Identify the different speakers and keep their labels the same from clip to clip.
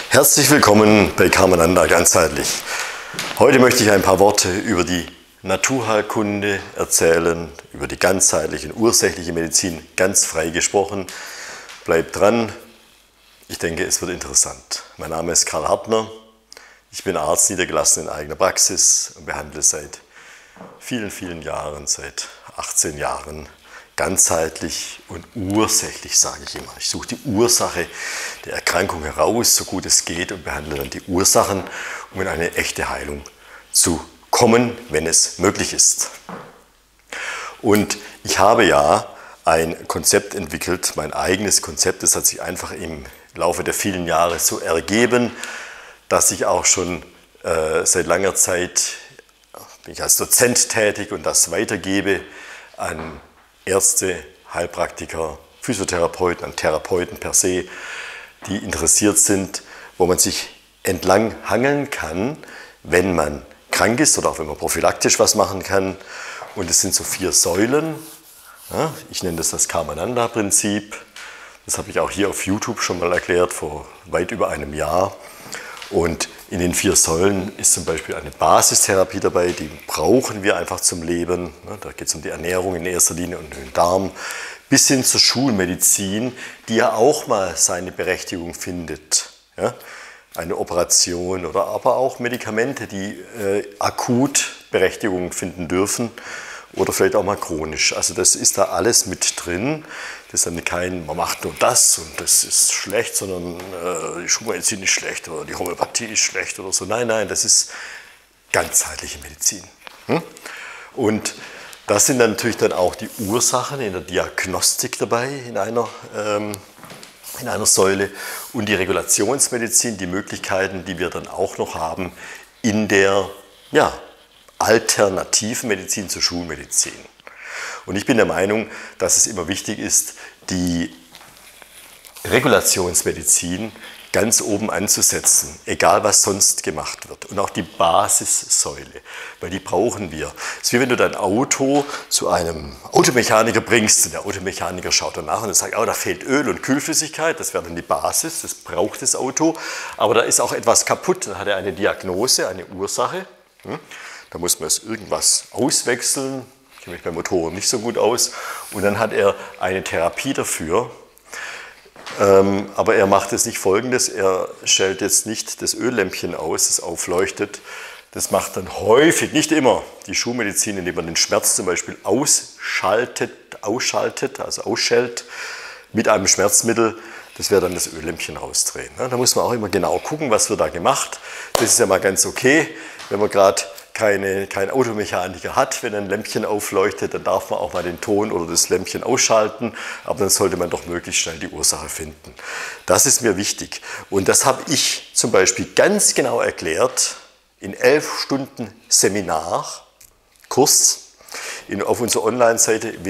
Speaker 1: Herzlich willkommen bei Karmananda ganzheitlich. Heute möchte ich ein paar Worte über die Naturheilkunde erzählen, über die ganzheitliche und ursächliche Medizin, ganz frei gesprochen. Bleibt dran, ich denke, es wird interessant. Mein Name ist Karl Hartner, ich bin Arzt niedergelassen in eigener Praxis und behandle seit vielen, vielen Jahren, seit 18 Jahren, ganzheitlich und ursächlich, sage ich immer. Ich suche die Ursache der Erkrankung heraus, so gut es geht, und behandle dann die Ursachen, um in eine echte Heilung zu kommen, wenn es möglich ist. Und ich habe ja ein Konzept entwickelt, mein eigenes Konzept, das hat sich einfach im Laufe der vielen Jahre so ergeben, dass ich auch schon seit langer Zeit bin ich als Dozent tätig und das weitergebe an Ärzte, Heilpraktiker, Physiotherapeuten, an Therapeuten per se, die interessiert sind, wo man sich entlang hangeln kann, wenn man krank ist oder auch wenn man prophylaktisch was machen kann. Und es sind so 4 Säulen. Ja, ich nenne das Karmananda-Prinzip. Das habe ich auch hier auf YouTube schon mal erklärt, vor weit über einem Jahr. Und in den 4 Säulen ist zum Beispiel eine Basistherapie dabei, die brauchen wir einfach zum Leben. Da geht es um die Ernährung in erster Linie und den Darm, bis hin zur Schulmedizin, die ja auch mal seine Berechtigung findet. Ja? Eine Operation oder aber auch Medikamente, die akut Berechtigung finden dürfen oder vielleicht auch mal chronisch. Also das ist da alles mit drin. Das ist dann kein, man macht nur das und das ist schlecht, sondern die Schulmedizin ist schlecht oder die Homöopathie ist schlecht oder so. Nein, nein, das ist ganzheitliche Medizin. Und das sind dann natürlich dann auch die Ursachen in der Diagnostik dabei, in einer Säule, und die Regulationsmedizin, die Möglichkeiten, die wir dann auch noch haben in der alternativen Medizin zur Schulmedizin. Und ich bin der Meinung, dass es immer wichtig ist, die Regulationsmedizin ganz oben anzusetzen, egal was sonst gemacht wird. Und auch die Basissäule, weil die brauchen wir. Es ist wie wenn du dein Auto zu einem Automechaniker bringst und der Automechaniker schaut danach und sagt, oh, da fehlt Öl und Kühlflüssigkeit, das wäre dann die Basis, das braucht das Auto. Aber da ist auch etwas kaputt, dann hat er eine Diagnose, eine Ursache. Da muss man es irgendwas auswechseln. Ich kenne mich bei Motoren nicht so gut aus. Und dann hat er eine Therapie dafür. Aber er macht es nicht Folgendes. Er stellt jetzt nicht das Öllämpchen aus, das aufleuchtet. Das macht dann häufig, nicht immer, die Schulmedizin, indem man den Schmerz zum Beispiel ausschaltet, also ausschält mit einem Schmerzmittel. Das wäre dann das Öllämpchen rausdrehen. Da muss man auch immer genau gucken, was wird da gemacht. Das ist ja mal ganz okay, wenn man gerade kein Automechaniker hat. Wenn ein Lämpchen aufleuchtet, dann darf man auch mal den Ton oder das Lämpchen ausschalten, aber dann sollte man doch möglichst schnell die Ursache finden. Das ist mir wichtig. Und das habe ich zum Beispiel ganz genau erklärt in 11 Stunden Seminarkurs auf unserer Online-Seite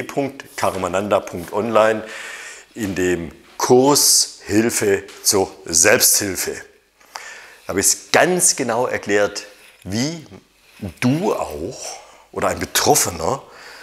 Speaker 1: www.karmananda.online in dem Kurs Hilfe zur Selbsthilfe. Da habe ich es ganz genau erklärt, wie du auch oder ein Betroffener,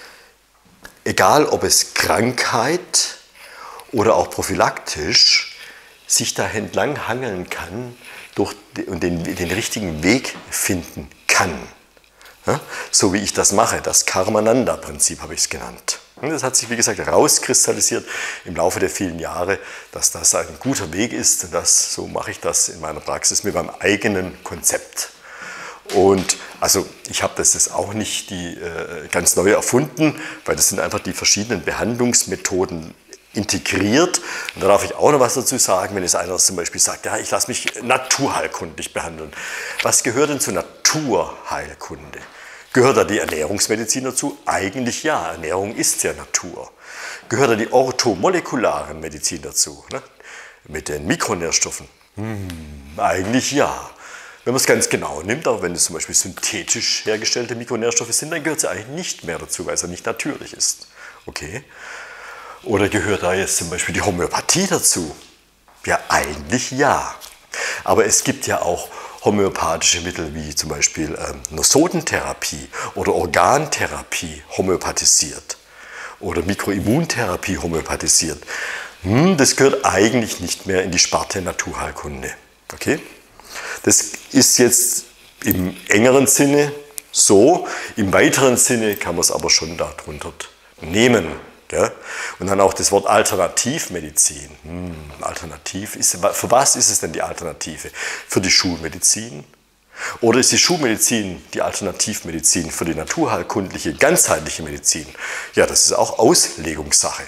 Speaker 1: egal ob es Krankheit oder auch prophylaktisch, sich da entlang hangeln kann und den richtigen Weg finden kann. Ja? So wie ich das mache, das Karmananda-Prinzip habe ich es genannt. Und das hat sich, wie gesagt, herauskristallisiert im Laufe der vielen Jahre, dass das ein guter Weg ist. Und so mache ich das in meiner Praxis mit meinem eigenen Konzept. Und also ich habe das jetzt auch nicht ganz neu erfunden, weil das sind einfach die verschiedenen Behandlungsmethoden integriert. Und da darf ich auch noch was dazu sagen, wenn jetzt einer zum Beispiel sagt, ja, ich lasse mich naturheilkundlich behandeln. Was gehört denn zur Naturheilkunde? Gehört da die Ernährungsmedizin dazu? Eigentlich ja, Ernährung ist ja Natur. Gehört da die orthomolekulare Medizin dazu, ne? Mit den Mikronährstoffen? Eigentlich ja. Wenn man es ganz genau nimmt, auch wenn es zum Beispiel synthetisch hergestellte Mikronährstoffe sind, dann gehört es eigentlich nicht mehr dazu, weil es ja nicht natürlich ist. Okay? Oder gehört da jetzt zum Beispiel die Homöopathie dazu? Ja, eigentlich ja. Aber es gibt ja auch homöopathische Mittel wie zum Beispiel Nosotentherapie oder Organtherapie homöopathisiert oder Mikroimmuntherapie homöopathisiert. Das gehört eigentlich nicht mehr in die Sparte Naturheilkunde. Okay? Das ist jetzt im engeren Sinne so, im weiteren Sinne kann man es aber schon darunter nehmen. Gell? Und dann auch das Wort Alternativmedizin. Alternativ für was ist es denn die Alternative? Für die Schulmedizin? Oder ist die Schulmedizin die Alternativmedizin für die naturheilkundliche, ganzheitliche Medizin? Ja, das ist auch Auslegungssache.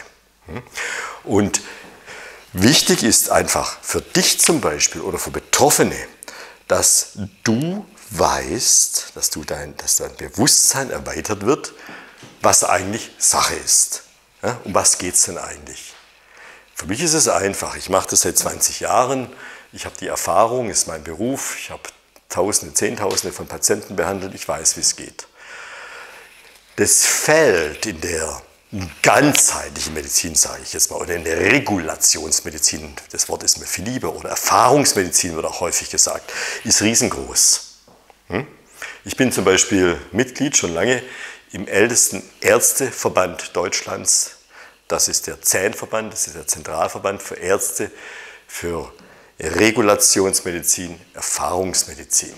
Speaker 1: Und wichtig ist einfach für dich zum Beispiel oder für Betroffene, dass du weißt, dass dein Bewusstsein erweitert wird, was eigentlich Sache ist. Ja, um was geht es denn eigentlich? Für mich ist es einfach. Ich mache das seit 20 Jahren. Ich habe die Erfahrung, ist mein Beruf. Ich habe Tausende, Zehntausende von Patienten behandelt. Ich weiß, wie es geht. Das Feld in der ganzheitlichen Medizin, sage ich jetzt mal, oder in der Regulationsmedizin, das Wort ist mir viel lieber, oder Erfahrungsmedizin wird auch häufig gesagt, ist riesengroß. Ich bin zum Beispiel Mitglied schon lange im ältesten Ärzteverband Deutschlands. Das ist der ZÄN-Verband, das ist der Zentralverband für Ärzte, für Regulationsmedizin, Erfahrungsmedizin.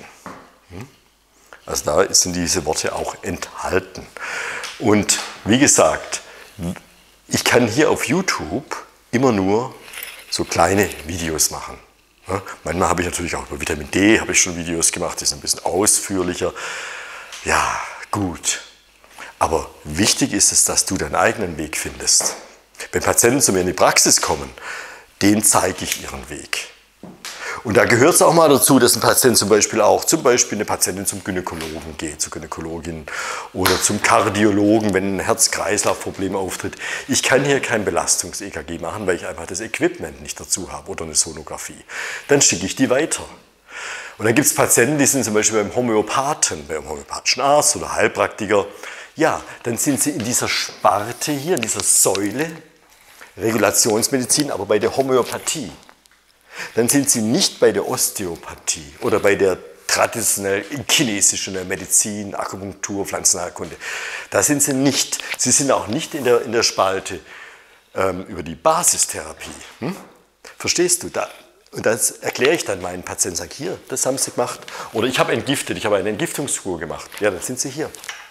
Speaker 1: Also da sind diese Worte auch enthalten. Und wie gesagt, ich kann hier auf YouTube immer nur so kleine Videos machen. Ja, manchmal habe ich natürlich auch über Vitamin D habe ich schon Videos gemacht, die sind ein bisschen ausführlicher. Ja, gut. Aber wichtig ist es, dass du deinen eigenen Weg findest. Wenn Patienten zu mir in die Praxis kommen, denen zeige ich ihren Weg. Und da gehört es auch mal dazu, dass ein Patient zum Beispiel eine Patientin zum Gynäkologen geht, zur Gynäkologin oder zum Kardiologen, wenn ein Herz-Kreislauf-Problem auftritt. Ich kann hier kein Belastungs-EKG machen, weil ich einfach das Equipment nicht dazu habe oder eine Sonographie. Dann schicke ich die weiter. Und dann gibt es Patienten, die sind zum Beispiel beim Homöopathen, beim homöopathischen Arzt oder Heilpraktiker. Ja, dann sind sie in dieser Sparte hier, in dieser Säule, Regulationsmedizin, aber bei der Homöopathie. Dann sind sie nicht bei der Osteopathie oder bei der traditionell chinesischen Medizin, Akupunktur, Pflanzenheilkunde. Da sind sie nicht. Sie sind auch nicht in der Spalte über die Basistherapie. Verstehst du? Und das erkläre ich dann meinen Patienten, sage hier, das haben sie gemacht. Oder ich habe entgiftet, ich habe eine Entgiftungskur gemacht. Ja, dann sind sie hier.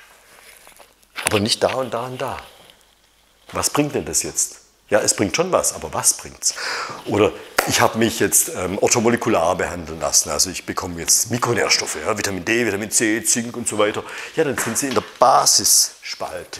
Speaker 1: Aber nicht da und da und da. Was bringt denn das jetzt? Ja, es bringt schon was, aber was bringt's? Oder ich habe mich jetzt orthomolekular behandeln lassen, also ich bekomme jetzt Mikronährstoffe, ja, Vitamin D, Vitamin C, Zink und so weiter. Ja, dann sind sie in der Basisspalte.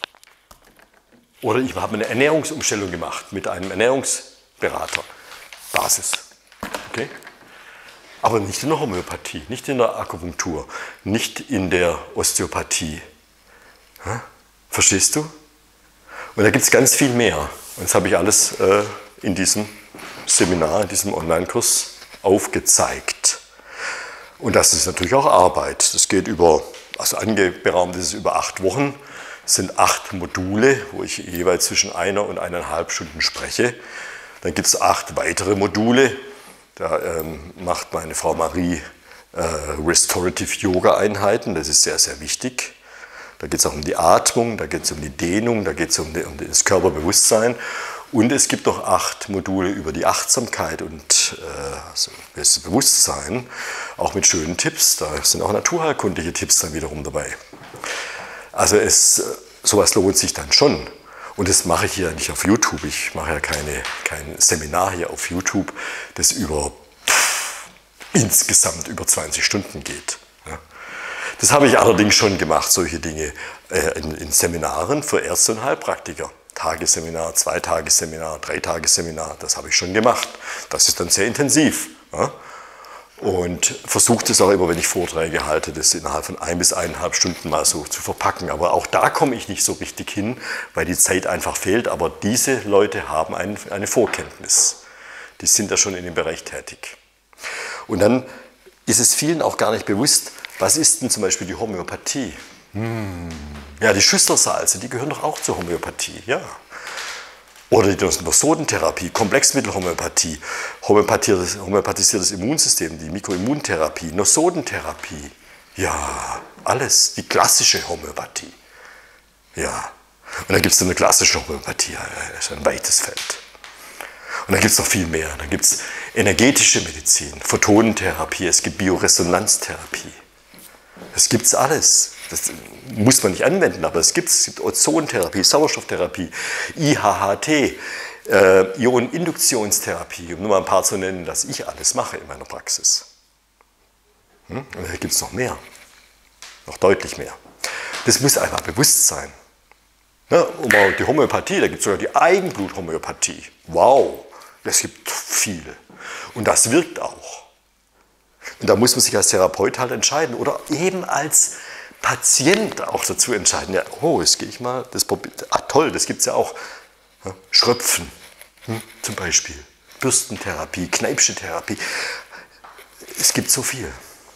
Speaker 1: Oder ich habe eine Ernährungsumstellung gemacht mit einem Ernährungsberater. Basis. Okay? Aber nicht in der Homöopathie, nicht in der Akupunktur, nicht in der Osteopathie. Verstehst du? Und da gibt es ganz viel mehr. Und das habe ich alles in diesem Seminar, in diesem Online-Kurs aufgezeigt. Und das ist natürlich auch Arbeit. Das geht anberaumt ist es über 8 Wochen. Es sind 8 Module, wo ich jeweils zwischen 1 und 1,5 Stunden spreche. Dann gibt es 8 weitere Module. Da macht meine Frau Marie Restorative Yoga Einheiten. Das ist sehr, sehr wichtig. Da geht es auch um die Atmung, da geht es um die Dehnung, da geht es um das Körperbewusstsein. Und es gibt noch 8 Module über die Achtsamkeit und das Bewusstsein, auch mit schönen Tipps. Da sind auch naturheilkundliche Tipps dann wiederum dabei. Also sowas lohnt sich dann schon. Und das mache ich hier nicht auf YouTube. Ich mache ja kein Seminar hier auf YouTube, das insgesamt über 20 Stunden geht. Ja. Das habe ich allerdings schon gemacht, solche Dinge in Seminaren für Ärzte und Heilpraktiker. Tagesseminar, 2-Tagesseminar, 3-Tagesseminar, das habe ich schon gemacht. Das ist dann sehr intensiv. Ja? Und versuche das auch immer, wenn ich Vorträge halte, das innerhalb von 1 bis 1,5 Stunden mal so zu verpacken. Aber auch da komme ich nicht so richtig hin, weil die Zeit einfach fehlt. Aber diese Leute haben eine Vorkenntnis. Die sind da schon in dem Bereich tätig. Und dann ist es vielen auch gar nicht bewusst, was ist denn zum Beispiel die Homöopathie? Ja, die Schüsslersalze, die gehören doch auch zur Homöopathie, ja. Oder die Nosodentherapie, Komplexmittelhomöopathie, homöopathisiertes Immunsystem, die Mikroimmuntherapie, Nosodentherapie. Ja, alles, die klassische Homöopathie. Ja, und dann gibt es eine klassische Homöopathie, das ist ein weites Feld. Und dann gibt es noch viel mehr. Dann gibt es energetische Medizin, Photonentherapie, es gibt Bioresonanztherapie. Das gibt's alles. Das muss man nicht anwenden, aber es gibt Ozontherapie, Sauerstofftherapie, IHHT, Ioneninduktionstherapie, um nur mal ein paar zu nennen, das ich alles mache in meiner Praxis. Und da gibt es noch mehr, noch deutlich mehr. Das muss einfach bewusst sein. Ja, und die Homöopathie, da gibt es sogar die Eigenbluthomöopathie. Wow, es gibt viele. Und das wirkt auch. Und da muss man sich als Therapeut halt entscheiden oder eben als Patient auch dazu entscheiden. Ja, oh, jetzt gehe ich mal, das ach toll, das gibt es ja auch. Ja, Schröpfen zum Beispiel, Bürstentherapie, Kneipsche Therapie. Es gibt so viel.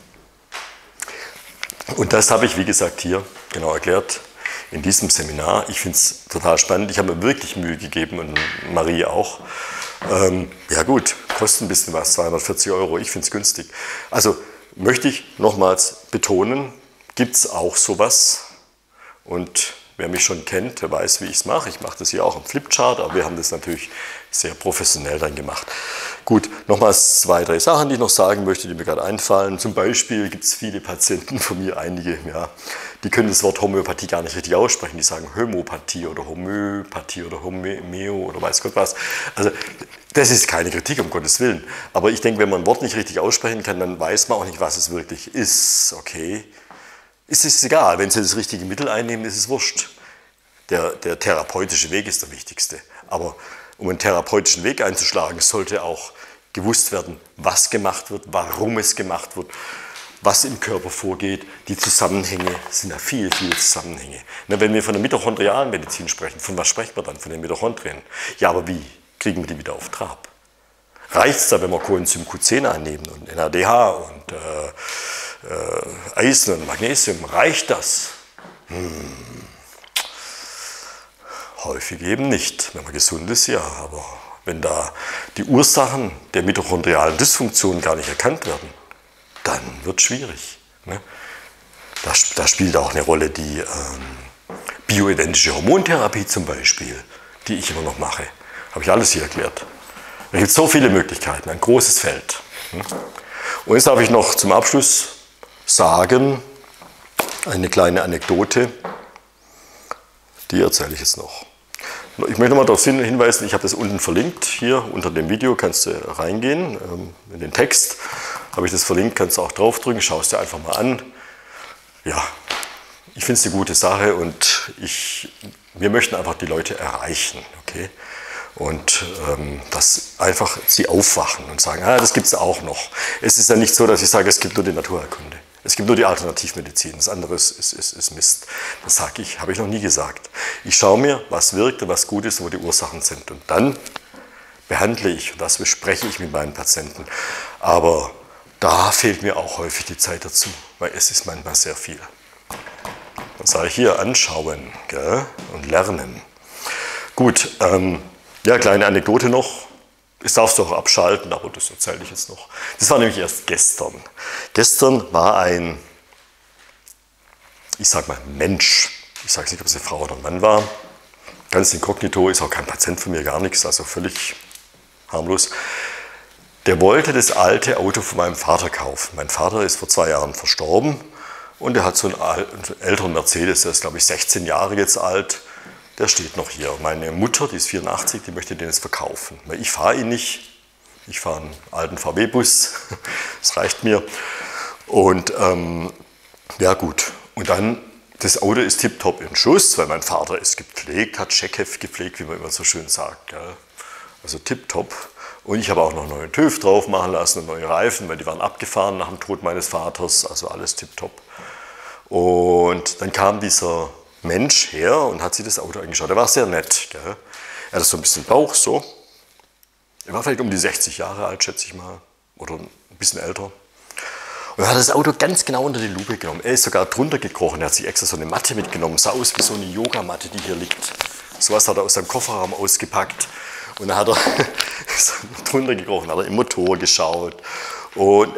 Speaker 1: Und das habe ich, wie gesagt, hier genau erklärt in diesem Seminar. Ich finde es total spannend. Ich habe mir wirklich Mühe gegeben und Marie auch. Ja gut, kostet ein bisschen was, 240 €. Ich finde es günstig. Also möchte ich nochmals betonen, gibt es auch sowas. Und wer mich schon kennt, der weiß, wie ich es mache. Ich mache das hier auch am Flipchart, aber wir haben das natürlich sehr professionell dann gemacht. Gut, nochmals 2, 3 Sachen, die ich noch sagen möchte, die mir gerade einfallen. Zum Beispiel gibt es viele Patienten von mir, einige, ja, die können das Wort Homöopathie gar nicht richtig aussprechen. Die sagen Homöopathie oder Homöopathie oder Homöo oder weiß Gott was. Also das ist keine Kritik, um Gottes Willen. Aber ich denke, wenn man ein Wort nicht richtig aussprechen kann, dann weiß man auch nicht, was es wirklich ist. Okay, es ist egal, wenn Sie das richtige Mittel einnehmen, ist es wurscht. Der therapeutische Weg ist der wichtigste. Aber um einen therapeutischen Weg einzuschlagen, sollte auch gewusst werden, was gemacht wird, warum es gemacht wird, was im Körper vorgeht. Die Zusammenhänge sind ja viele Zusammenhänge. Wenn wir von der mitochondrialen Medizin sprechen, von was sprechen wir dann? Von den Mitochondrien. Ja, aber wie kriegen wir die wieder auf Trab? Reicht es da, wenn wir Coenzym Q10 einnehmen und NADH und Eisen und Magnesium? Reicht das? Häufig eben nicht. Wenn man gesund ist, ja. Aber wenn da die Ursachen der mitochondrialen Dysfunktion gar nicht erkannt werden, dann wird es schwierig. Ne? Da spielt auch eine Rolle die bioidentische Hormontherapie zum Beispiel, die ich immer noch mache. Habe ich alles hier erklärt. Da gibt es so viele Möglichkeiten, ein großes Feld. Und jetzt darf ich noch zum Abschluss sagen, eine kleine Anekdote, die erzähle ich jetzt noch. Ich möchte mal darauf hinweisen, ich habe das unten verlinkt, hier unter dem Video kannst du reingehen, in den Text habe ich das verlinkt, kannst du auch draufdrücken, schau es dir einfach mal an. Ja, ich finde es eine gute Sache und wir möchten einfach die Leute erreichen, okay? Und dass einfach sie aufwachen und sagen, das gibt es auch noch. Es ist ja nicht so, dass ich sage, es gibt nur die Naturheilkunde. Es gibt nur die Alternativmedizin, das andere ist Mist. Das sage ich, habe ich noch nie gesagt. Ich schaue mir, was wirkt und was gut ist und wo die Ursachen sind. Und dann behandle ich und das bespreche ich mit meinen Patienten. Aber da fehlt mir auch häufig die Zeit dazu, weil es ist manchmal sehr viel. Dann sage ich hier, anschauen, gell, und lernen. Gut, ja, kleine Anekdote noch. Das darfst du auch abschalten, aber das erzähle ich jetzt noch. Das war nämlich erst gestern. Gestern war ein, ich sag mal, Mensch. Ich sage nicht, ob es eine Frau oder ein Mann war. Ganz inkognito, ist auch kein Patient von mir, gar nichts, also völlig harmlos. Der wollte das alte Auto von meinem Vater kaufen. Mein Vater ist vor 2 Jahren verstorben und er hat so einen älteren Mercedes, der ist, glaube ich, 16 Jahre jetzt alt. Der steht noch hier. Meine Mutter, die ist 84, die möchte den jetzt verkaufen. Weil ich fahre ihn nicht. Ich fahre einen alten VW-Bus. Das reicht mir. Und ja gut. Und dann, das Auto ist tipptopp in Schuss, weil mein Vater es gepflegt hat, Scheckheft gepflegt, wie man immer so schön sagt. Gell? Also tipptopp. Und ich habe auch noch einen neuen TÜV drauf machen lassen und neue Reifen, weil die waren abgefahren nach dem Tod meines Vaters. Also alles tipptopp. Und dann kam dieser Mensch her und hat sich das Auto angeschaut. Er war sehr nett. Gell? Er hatte so ein bisschen Bauch, so. Er war vielleicht um die 60 Jahre alt, schätze ich mal. Oder ein bisschen älter. Und er hat das Auto ganz genau unter die Lupe genommen. Er ist sogar drunter gekrochen. Er hat sich extra so eine Matte mitgenommen. Sah aus wie so eine Yogamatte, die hier liegt. So was hat er aus seinem Kofferraum ausgepackt. Und dann hat er drunter gekrochen, hat er im Motor geschaut. Und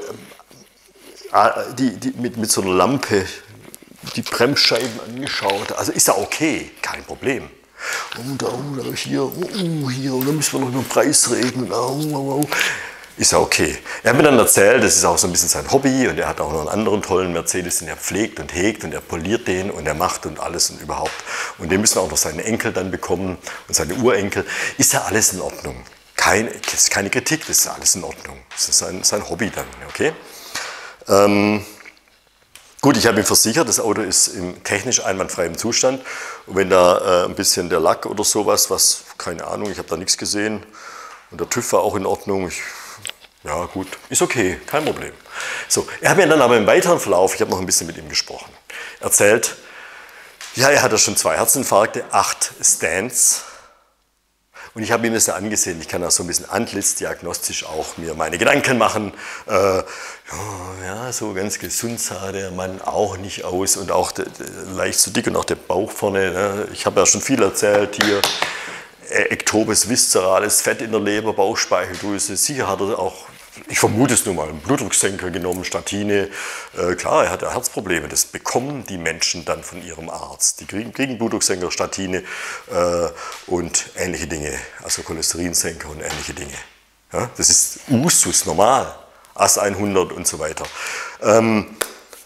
Speaker 1: mit so einer Lampe die Bremsscheiben angeschaut. Also ist ja okay, kein Problem. Und hier, und dann müssen wir noch über den Preis reden. Ist ja okay. Er hat mir dann erzählt, das ist auch so ein bisschen sein Hobby und er hat auch noch einen anderen tollen Mercedes, den er pflegt und hegt und er poliert den und er macht und alles und überhaupt. Und den müssen auch noch seine Enkel dann bekommen und seine Urenkel. Ist ja alles in Ordnung. Das ist keine Kritik, das ist alles in Ordnung. Das ist sein Hobby dann, okay? Gut, ich habe ihm versichert, das Auto ist im technisch einwandfreien Zustand. Und wenn da ein bisschen der Lack oder sowas, keine Ahnung, ich habe da nichts gesehen. Und der TÜV war auch in Ordnung. Ja gut, ist okay, kein Problem. So, er hat mir dann aber im weiteren Verlauf, ich habe noch ein bisschen mit ihm gesprochen, erzählt, ja, er hatte schon 2 Herzinfarkte, 8 Stents. Und ich habe ihm das ja angesehen, ich kann da so ein bisschen antlitzdiagnostisch auch mir meine Gedanken machen. Ja, so ganz gesund sah der Mann auch nicht aus und auch leicht zu dick und auch der Bauch vorne. Ne? Ich habe ja schon viel erzählt hier. Ektopes viszerales Fett in der Leber, Bauchspeicheldrüse. Sicher hat er auch, ich vermute es nur mal, einen Blutdrucksenker genommen, Statine. Klar, er hat ja Herzprobleme. Das bekommen die Menschen dann von ihrem Arzt. Die kriegen Blutdrucksenker, Statine und ähnliche Dinge. Also Cholesterinsenker und ähnliche Dinge. Ja, das ist Usus, normal. AS 100 und so weiter. Dann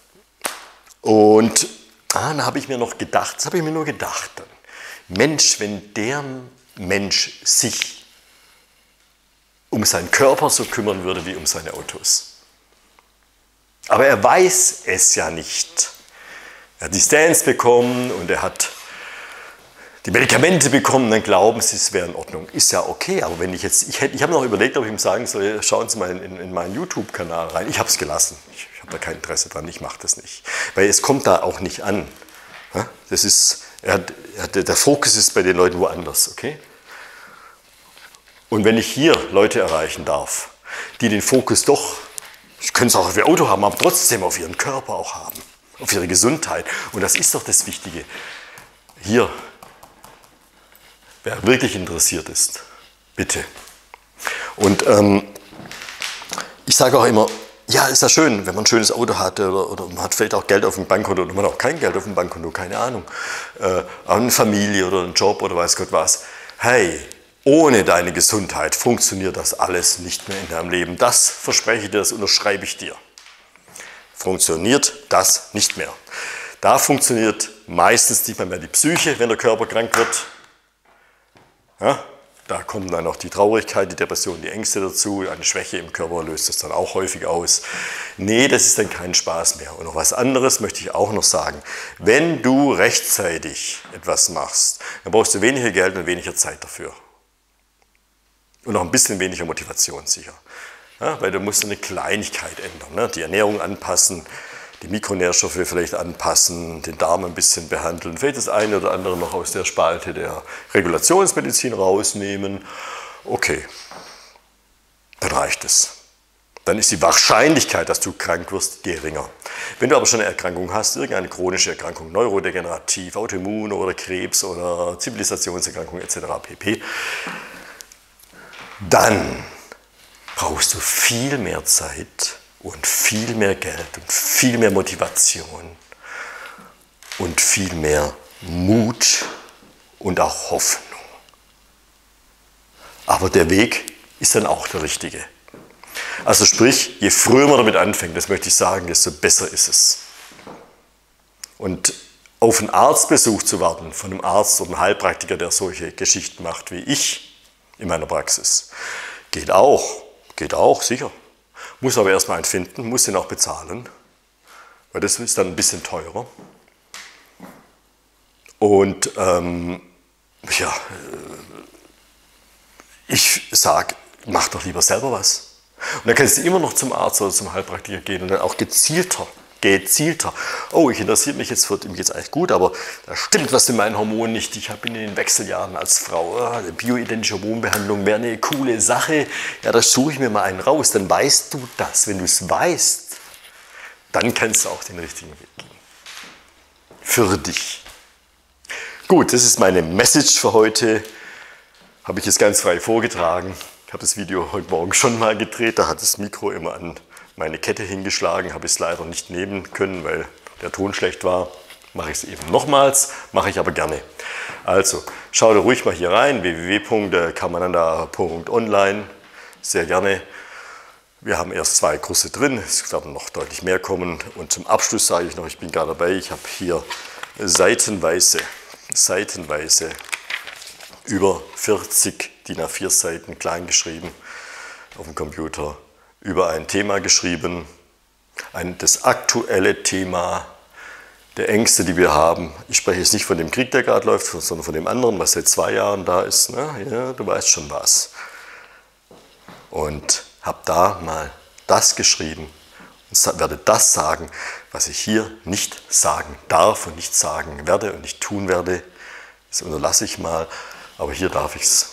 Speaker 1: habe ich mir noch gedacht, das habe ich mir nur gedacht dann. Mensch, wenn der Mensch sich um seinen Körper so kümmern würde wie um seine Autos. Aber er weiß es ja nicht. Er hat die Stents bekommen und er hat die Medikamente bekommen, dann glauben sie, es wäre in Ordnung. Ist ja okay, aber wenn ich habe noch überlegt, ob ich ihm sagen soll, schauen Sie mal in meinen YouTube-Kanal rein. Ich habe es gelassen. Ich habe da kein Interesse dran, ich mache das nicht. Weil es kommt da auch nicht an. Das ist, der Fokus ist bei den Leuten woanders, okay? Und wenn ich hier Leute erreichen darf, die den Fokus doch, ich könnte es auch auf ihr Auto haben, aber trotzdem auf ihren Körper auch haben, auf ihre Gesundheit. Und das ist doch das Wichtige. Hier, wer wirklich interessiert ist, bitte. Und ich sage auch immer, ja, ist ja schön, wenn man ein schönes Auto hat oder man hat vielleicht auch Geld auf dem Bankkonto oder man hat auch kein Geld auf dem Bankkonto, keine Ahnung. Auch eine Familie oder einen Job oder weiß Gott was. Hey, ohne deine Gesundheit funktioniert das alles nicht mehr in deinem Leben. Das verspreche ich dir, das unterschreibe ich dir. Funktioniert das nicht mehr. Da funktioniert meistens nicht mehr die Psyche, wenn der Körper krank wird. Ja? Da kommen dann noch die Traurigkeit, die Depression, die Ängste dazu, eine Schwäche im Körper löst das dann auch häufig aus. Nee, das ist dann kein Spaß mehr. Und noch was anderes möchte ich auch noch sagen. Wenn du rechtzeitig etwas machst, dann brauchst du weniger Geld und weniger Zeit dafür. Und noch ein bisschen weniger Motivation sicher. Ja, weil du musst eine Kleinigkeit ändern, ne? Die Ernährung anpassen, die Mikronährstoffe vielleicht anpassen, den Darm ein bisschen behandeln, vielleicht das eine oder andere noch aus der Spalte der Regulationsmedizin rausnehmen. Okay, dann reicht es. Dann ist die Wahrscheinlichkeit, dass du krank wirst, geringer. Wenn du aber schon eine Erkrankung hast, irgendeine chronische Erkrankung, neurodegenerativ, Autoimmun oder Krebs oder Zivilisationserkrankung etc. pp., dann brauchst du viel mehr Zeit und viel mehr Geld und viel mehr Motivation und viel mehr Mut und auch Hoffnung. Aber der Weg ist dann auch der richtige. Also sprich, je früher man damit anfängt, das möchte ich sagen, desto besser ist es. Und auf einen Arztbesuch zu warten, von einem Arzt oder einem Heilpraktiker, der solche Geschichten macht wie ich in meiner Praxis, geht auch, sicher. Muss aber erstmal einen finden, muss den auch bezahlen, weil das ist dann ein bisschen teurer. Und ich sage, mach doch lieber selber was. Und dann kannst du immer noch zum Arzt oder zum Heilpraktiker gehen und dann auch gezielter. Oh, ich interessiere mich jetzt, mir geht's eigentlich gut, aber da stimmt was in meinen Hormonen nicht. Ich bin in den Wechseljahren als Frau. Eine bioidentische Hormonbehandlung wäre eine coole Sache. Ja, da suche ich mir mal einen raus. Dann weißt du das. Wenn du es weißt, dann kannst du auch den richtigen Weg gehen. Für dich. Gut, das ist meine Message für heute. Habe ich jetzt ganz frei vorgetragen. Ich habe das Video heute Morgen schon mal gedreht. Da hat das Mikro immer an meine Kette hingeschlagen, habe ich es leider nicht nehmen können, weil der Ton schlecht war. Mache ich es eben nochmals, mache ich aber gerne. Also, schau da ruhig mal hier rein, www.karmananda.online, sehr gerne. Wir haben erst 2 Kurse drin, es werden noch deutlich mehr kommen. Und zum Abschluss sage ich noch, ich bin gerade dabei, ich habe hier seitenweise über 40 DIN A4 Seiten klein geschrieben auf dem Computer über ein Thema geschrieben, das aktuelle Thema der Ängste, die wir haben. Ich spreche jetzt nicht von dem Krieg, der gerade läuft, sondern von dem anderen, was seit 2 Jahren da ist. Ne? Ja, du weißt schon was. Und habe da mal das geschrieben und werde das sagen, was ich hier nicht sagen darf und nicht sagen werde und nicht tun werde. Das unterlasse ich mal, aber hier darf ich es.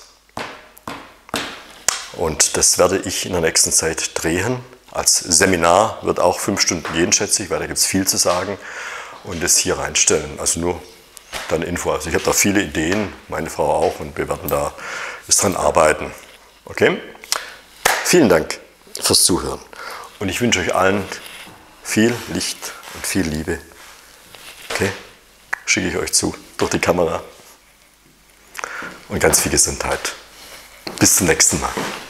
Speaker 1: Und das werde ich in der nächsten Zeit drehen. Als Seminar wird auch 5 Stunden gehen, schätze ich, weil da gibt es viel zu sagen. Und das hier reinstellen. Also nur dann Info. Also ich habe da viele Ideen, meine Frau auch, und wir werden da jetzt dran arbeiten. Okay? Vielen Dank fürs Zuhören. Und ich wünsche euch allen viel Licht und viel Liebe. Okay? Schicke ich euch zu durch die Kamera. Und ganz viel Gesundheit. Bis zum nächsten Mal.